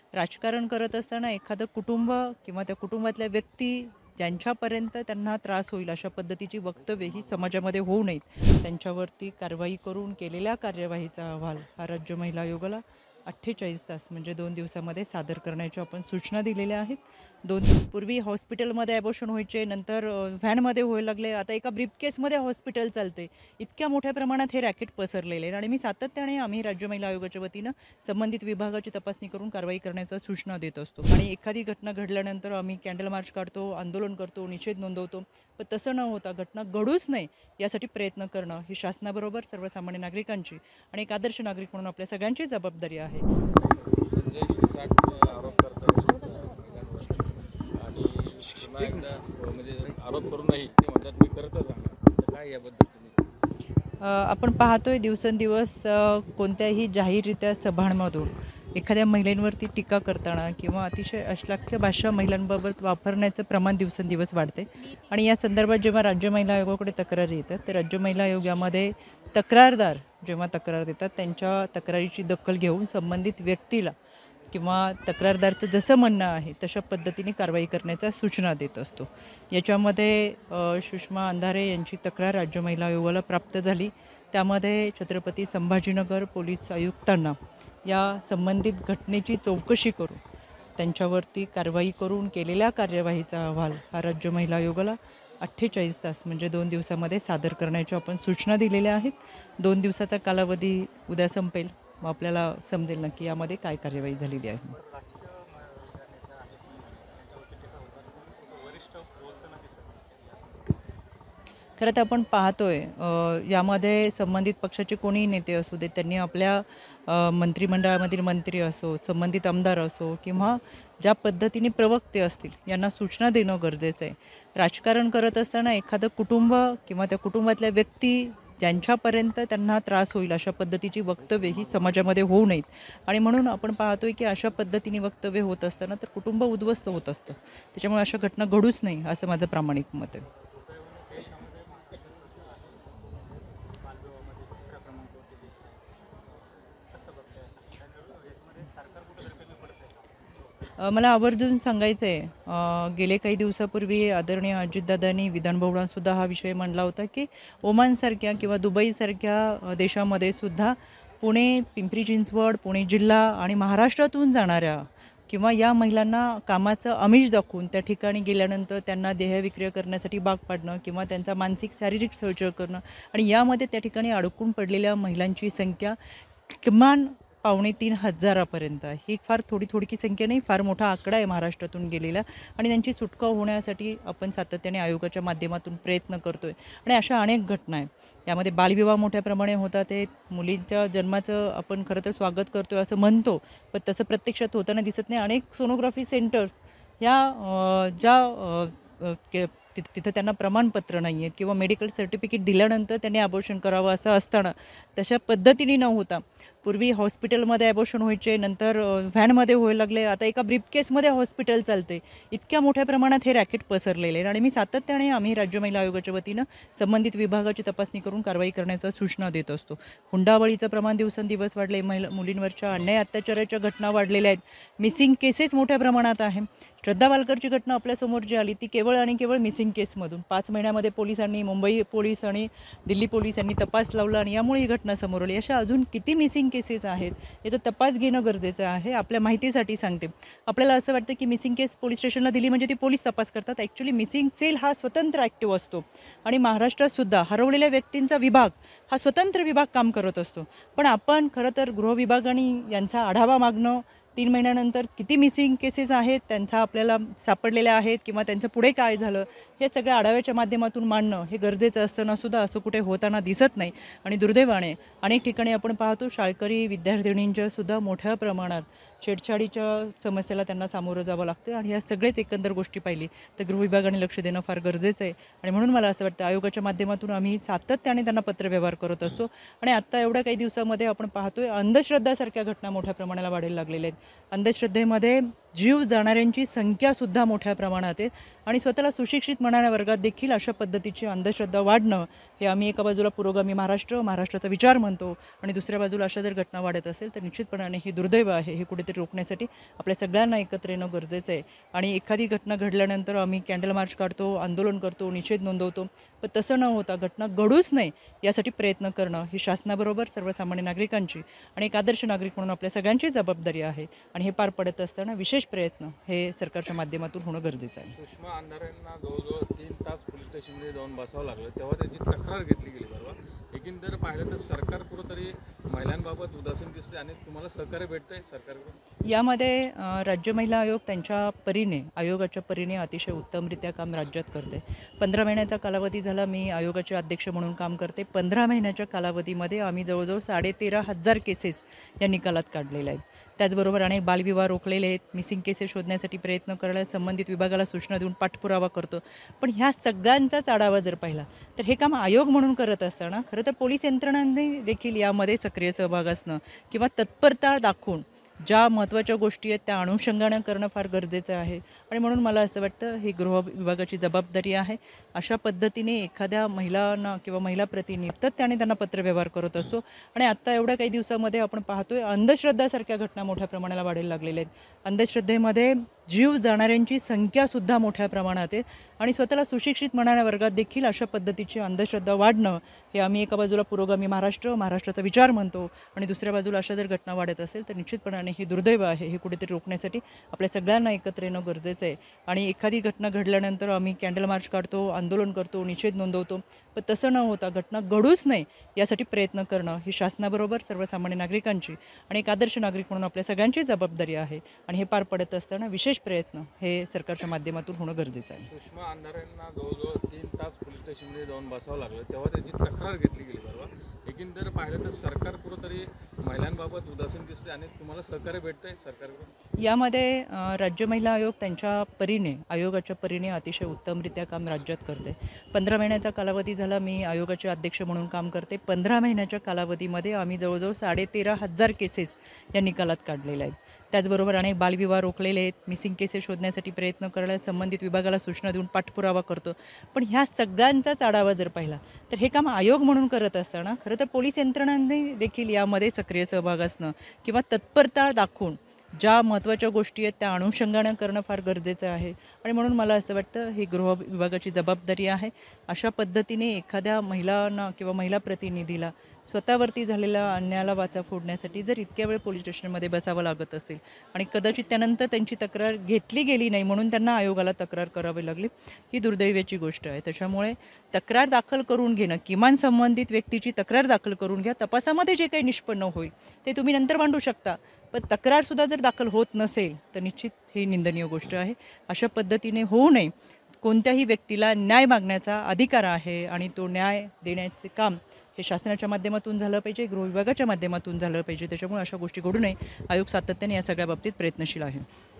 राजकारण करत असताना एखादं कुटुंब किंवा त्या कुटुंबातल्या व्यक्ती ज्यांच्यापर्यंत त्यांना त्रास होईल अशा पद्धतीची वक्तव्य ही समाजामध्ये होऊ नयेत, त्यांच्यावरती कारवाई करून केलेल्या कार्यवाहीचा अहवाल हा राज्य महिला आयोगाला 48 तास म्हणजे 2 दिवसामध्ये सादर करण्याच्या आपण सूचना दिलेल्या आहेत. 2 पूर्वी हॉस्पिटलमध्ये ॲबॉर्शन व्हायचे, नंतर व्हॅनमध्ये व्हायला लागले, आता एका ब्रीफकेसमध्ये हॉस्पिटल चालते. इतक्या मोठ्या प्रमाणात हे रॅकेट पसरलेले आहे आणि मी सातत्याने आम्ही राज्य महिला आयोगाच्या वतीनं संबंधित विभागाची तपासणी करून कारवाई करण्याच्या सूचना देत असतो. आणि एखादी घटना घडल्यानंतर आम्ही कॅन्डल मार्च काढतो, आंदोलन करतो, निषेध नोंदवतो. पण तसं न होता घटना घडूच नये यासाठी प्रयत्न करणं ही शासनाबरोबर सर्वसामान्य नागरिकांची आणि एक आदर्श नागरिक म्हणून आपल्या सगळ्यांची जबाबदारी आहे. संजय शिरसाट आरोप करतात आणि पुन्हा एकदा म्हणजे आरोप करूनही ते म्हणतात मी करतच आहे. तर काय याबद्दल तुम्ही? आपण पाहतोय दिवसेंदिवस कोणत्याही जाहीररित्या सभांमधून एखाद्या महिलांवरती टीका करताना किंवा अतिशय अश्लाघ्य भाषा महिलांबाबत वापरण्याचं प्रमाण दिवसेंदिवस वाढते. आणि या संदर्भात जेव्हा राज्य महिला आयोगाकडे तक्रारी येतात तर राज्य महिला आयोग यामध्ये तक्रारदार जेव्हा तक्रार देतात त्यांच्या तक्रारीची दखल घेऊन संबंधित व्यक्तीला किंवा तक्रारदारचं जसं म्हणणं आहे तशा पद्धतीने कारवाई करण्याच्या सूचना देत असतो. याच्यामध्ये सुषमा अंधारे यांची तक्रार राज्य महिला आयोगाला प्राप्त झाली. त्यामध्ये छत्रपती संभाजीनगर पोलीस आयुक्तांना या संबंधित घटनेची चौकशी करून त्यांच्यावरती कारवाई करून केलेल्या कार्यवाहीचा अहवाल हा राज्य महिला आयोगाला 48 तास म्हणजे 2 दिवसामध्ये सादर करण्याच्या आपण सूचना दिलेल्या आहेत. 2 दिवसाचा कालावधी उद्या संपेल, मग आपल्याला समजेल ना की यामध्ये काय कार्यवाही झालेली आहे. खरं तर आपण पाहतोय यामध्ये संबंधित पक्षाचे कोणीही नेते असू दे त्यांनी आपल्या मंत्रिमंडळामधील मंत्री असो, संबंधित आमदार असो किंवा ज्या पद्धतीने प्रवक्ते असतील यांना सूचना देणं गरजेचं आहे. राजकारण करत असताना एखादं कुटुंब किंवा त्या कुटुंबातल्या व्यक्ती ज्यांच्यापर्यंत त्यांना त्रास होईल अशा पद्धतीची वक्तव्य ही समाजामध्ये होऊ नयेत. आणि म्हणून आपण पाहतोय की अशा पद्धतीने वक्तव्य होत असताना तर कुटुंब उद्ध्वस्त होत असतं. त्याच्यामुळे अशा घटना घडूच नाही असं माझं प्रामाणिक मत आहे. मला आवर्जून सांगायचं आहे, गेले काही दिवसापूर्वी आदरणीय अजितदादांनी विधानभवनातसुद्धा हा विषय मांडला होता की ओमानसारख्या किंवा दुबईसारख्या देशामध्ये सुद्धा पुणे, पिंपरी चिंचवड, पुणे जिल्हा आणि महाराष्ट्रातून जाणाऱ्या किंवा या महिलांना कामाचं आमिष दाखवून त्या ठिकाणी गेल्यानंतर त्यांना देहविक्रय करण्यासाठी भाग पाडणं किंवा त्यांचा मानसिक शारीरिक छळ करणं आणि यामध्ये त्या ठिकाणी अडकून पडलेल्या महिलांची संख्या किमान 2,500-3,000पर्यंत आहे. ही फार थोडीकी संख्या नाही, फार मोठा आकडा आहे महाराष्ट्रातून गेलेला. आणि त्यांची सुटका होण्यासाठी आपण सातत्याने आयोगाच्या माध्यमातून प्रयत्न करतोय. आणि अशा अनेक घटना आहेत. यामध्ये बालविवाह मोठ्या प्रमाणे होतात. ते मुलींच्या जन्माचं आपण खरं तर स्वागत करतोय असं म्हणतो, पण तसं प्रत्यक्षात होताना दिसत नाही. अनेक सोनोग्राफी सेंटर्स या तिथं त्यांना प्रमाणपत्र नाही आहेत किंवा मेडिकल सर्टिफिकेट दिल्यानंतर त्यांनी ॲबॉर्शन करावं असं असताना तशा पद्धतीने न होता पूर्वी हॉस्पिटलमध्ये ॲबॉर्शन व्हायचे, नंतर व्हॅनमध्ये व्हायला लागले, आता एका ब्रीफकेसमध्ये हॉस्पिटल चालते. इतक्या मोठ्या प्रमाणात हे रॅकेट पसरलेले आहे. आणि मी सातत्याने आम्ही राज्य महिला आयोगाच्या वतीनं संबंधित विभागाची तपासणी करून कारवाई करण्याच्या सूचना देत असतो. हुंडाबळीचं प्रमाण दिवसेंदिवस वाढले, मुलींवरच्या अन्याय अत्याचाराच्या घटना वाढलेल्या आहेत, मिसिंग केसेस मोठ्या प्रमाणात आहे. श्रद्धा वालकरची घटना आपल्यासमोर जी आली ती केवळ आणि केवळ मिसिंग केसमधून 5 महिन्यामध्ये पोलिसांनी, मुंबई पोलीस आणि दिल्ली पोलिसांनी तपास लावला आणि यामुळे ही घटना समोर आली. अशा अजून किती मिसिंग केसेस आहेत याचा तपास घेणं गरजेचं आहे. आपल्या माहितीसाठी सांगते, आपल्याला असं वाटतं की मिसिंग केस पोलीस स्टेशनला दिली म्हणजे ती पोलीस तपास करतात. ॲक्च्युली मिसिंग सेल हा स्वतंत्र ॲक्टिव्ह असतो आणि महाराष्ट्रातसुद्धा हरवलेल्या व्यक्तींचा विभाग हा स्वतंत्र विभाग काम करत असतो. पण आपण खरं तर गृहविभागाने यांचा आढावा मागणं, 3 महिन्यानंतर किती मिसिंग केसेस आहेत त्यांचा आपल्याला सापडलेल्या आहेत किंवा त्यांचं पुढे काय झालं हे सगळ्या आढाव्याच्या माध्यमातून मांडणं हे गरजेचं असतानासुद्धा असं कुठे होताना दिसत नाही. आणि दुर्दैवाने अनेक ठिकाणी आपण पाहतो शाळकरी विद्यार्थिनींच्यासुद्धा मोठ्या प्रमाणात छेडछाडीच्या समस्येला त्यांना सामोरं जावं लागतं. आणि ह्या सगळेच एकंदर गोष्टी पाहिली तर गृहविभागाने लक्ष देणं फार गरजेचं आहे. आणि म्हणून मला असं वाटतं आयोगाच्या माध्यमातून आम्ही सातत्याने त्यांना पत्रव्यवहार करत असतो. आणि आत्ता एवढ्या काही दिवसामध्ये आपण पाहतोय अंधश्रद्धासारख्या घटना मोठ्या प्रमाणाला वाढायला लागलेल्या आहेत. अंधश्रद्धेमध्ये जीव जाणाऱ्यांची संख्यासुद्धा मोठ्या प्रमाणात आहे आणि स्वतःला सुशिक्षित म्हणणाऱ्या वर्गात देखील अशा पद्धतीची अंधश्रद्धा वाढणं हे आम्ही एका बाजूला पुरोगामी महाराष्ट्राचा विचार म्हणतो आणि दुसऱ्या बाजूला अशा जर घटना वाढत असेल तर निश्चितपणाने ही दुर्दैव आहे. हे कुठेतरी रोखण्यासाठी आपल्या सगळ्यांना एकत्र येणं गरजेचं आहे आणि एखादी घटना घडल्यानंतर आम्ही कॅन्डल मार्च काढतो, आंदोलन करतो, निषेध नोंदवतो, पण तसं न होता घटना घडूच नाही यासाठी प्रयत्न करणं ही शासनाबरोबर सर्वसामान्य नागरिकांची आणि एक आदर्श नागरिक म्हणून आपल्या सगळ्यांची जबाबदारी आहे आणि हे पार पडत असताना विशेष प्रयत्न हे सरकारच्या माध्यमातून होणं गरजेचं आहे. सुषमा अंधारेंना जवळजवळ 3 तास पोलीस स्टेशनमध्ये जाऊन बसावं लागलं, तेव्हा त्यांची तक्रार घेतली गेली. बरोबर, एकंदर पाहिलं तर सरकार कुठंतरी महिलांबाबत उदासीन दिसते आणि तुम्हाला सहकार्य भेटतंय सरकारकडून. यामध्ये राज्य महिला आयोग त्यांच्या परीने आयोगाच्या परीने अतिशय उत्तमरित्या काम राज्यात करते. 15 महिन्याचा कालावधी झाला मी आयोगाचे अध्यक्ष म्हणून काम करते. 15 महिन्याच्या कालावधीमध्ये आम्ही जवळजवळ 13,500 केसेस या निकालात काढलेल्या आहेत. त्याचबरोबर अनेक बालविवाह रोखलेले आहेत. मिसिंग केसेस शोधण्यासाठी प्रयत्न करायला संबंधित विभागाला सूचना देऊन पाठपुरावा करतो. पण ह्या सगळ्यांचाच आढावा जर पाहिला तर हे काम आयोग म्हणून करत असताना खरं तर पोलीस यंत्रणांनी देखील यामध्ये सक्रिय सहभाग असणं किंवा तत्परता दाखवून ज्या महत्त्वाच्या गोष्टी आहेत त्या अनुषंगानं करणं फार गरजेचं आहे आणि म्हणून मला असं वाटतं ही गृह विभागाची जबाबदारी आहे. अशा पद्धतीने एखाद्या महिलांना किंवा महिला प्रतिनिधी त्याने त्यांना पत्रव्यवहार करत असतो आणि आत्ता एवढ्या काही दिवसामध्ये आपण पाहतोय अंधश्रद्धासारख्या घटना मोठ्या प्रमाणाला वाढायला लागलेल्या आहेत. अंधश्रद्धेमध्ये जीव जाणाऱ्यांची संख्यासुद्धा मोठ्या प्रमाणात आहे आणि स्वतःला सुशिक्षित म्हणणाऱ्या वर्गात देखील अशा पद्धतीची अंधश्रद्धा वाढणं हे आम्ही एका बाजूला पुरोगामी महाराष्ट्राचा विचार म्हणतो आणि दुसऱ्या बाजूला अशा जर घटना वाढत असेल तर निश्चितपणाने ही दुर्दैव आहे. हे कुठेतरी रोखण्यासाठी आपल्या सगळ्यांना एकत्र येणं गरजेचं आहे आणि एखादी घटना घडल्यानंतर आम्ही कॅन्डल मार्च काढतो, आंदोलन करतो, निषेध नोंदवतो, पण तसं न होता घटना घडूच नाही यासाठी प्रयत्न करणं ही शासनाबरोबर सर्वसामान्य नागरिकांची आणि एक आदर्श नागरिक म्हणून आपल्या सगळ्यांची जबाबदारी आहे आणि हे पार पडत असताना विशेष प्रयत्न हे सरकारच्या माध्यमातून होणं गरजेचं आहे. सुषमा अंधारेंना जवळजवळ 3 तास पोलीस स्टेशनमध्ये जाऊन बसावं लागलं, तेव्हा त्यांची तक्रार घेतली गेली. बरोबर, एकंदर पाहिलं तर सरकार कुठंतरी महिलांबाबत उदासीन दिसते आणि तुम्हाला सहकार्य भेटतंय सरकारकडून. यामध्ये राज्य महिला आयोग त्यांच्या परीने आयोगाच्या परीने अतिशय उत्तमरित्या काम राज्यात करते. 15 महिन्याचा कालावधी झाला मी आयोगाचे अध्यक्ष म्हणून काम करते. 15 महिन्याच्या कालावधीमध्ये आम्ही जवळजवळ 13,500 केसेस या निकालात काढलेल्या आहेत. त्याचबरोबर अनेक बालविवाह रोखलेले आहेत. मिसिंग केसेस शोधण्यासाठी प्रयत्न करायला संबंधित विभागाला सूचना देऊन पाठपुरावा करतो. पण ह्या सगळ्यांचाच आढावा जर पाहिला तर हे काम आयोग म्हणून करत असताना खरं तर पोलीस यंत्रणांनी देखील यामध्ये सक्रिय सहभाग असणं किंवा तत्परता दाखवून ज्या महत्त्वाच्या गोष्टी आहेत त्या अनुषंगानं करणं फार गरजेचं आहे आणि म्हणून मला असं वाटतं ही गृह विभागाची जबाबदारी आहे. अशा पद्धतीने एखाद्या महिलांना किंवा महिला प्रतिनिधीला स्वतःवरती झालेल्या अन्यायाला वाचा फोडण्यासाठी जर इतक्या वेळ पोलीस स्टेशनमध्ये बसावं लागत असेल आणि कदाचित त्यानंतर त्यांची तक्रार घेतली गेली नाही म्हणून त्यांना आयोगाला तक्रार करावी लागली, ही दुर्दैवाची गोष्ट आहे. त्याच्यामुळे तक्रार दाखल करून घेणं, किमान संबंधित व्यक्तीची तक्रार दाखल करून घ्या. तपासामध्ये जे काही निष्पन्न होईल ते तुम्ही नंतर मांडू शकता, पण तक्रारसुद्धा जर दाखल होत नसेल तर निश्चित ही निंदनीय गोष्ट आहे. अशा पद्धतीने होऊ नये. कोणत्याही व्यक्तीला न्याय मागण्याचा अधिकार आहे आणि तो न्याय देण्याचे काम हे शासनाच्या माध्यमातून झालं पाहिजे, गृह विभागाच्या माध्यमातून झालं पाहिजे. त्याच्यामुळे अशा गोष्टी घडू नये. आयोग सातत्याने या सगळ्या बाबतीत प्रयत्नशील आहे.